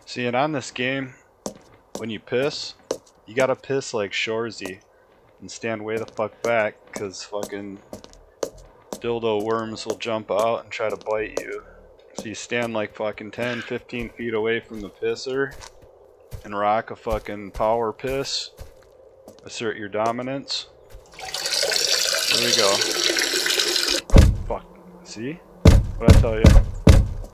See, and on this game, when you piss, you gotta piss like Shoresy and stand way the fuck back, cause fucking dildo worms will jump out and try to bite you. So you stand like fucking 10, 15 feet away from the pisser and rock a fucking power piss. Assert your dominance. There we go. Fuck. See? What'd I tell you?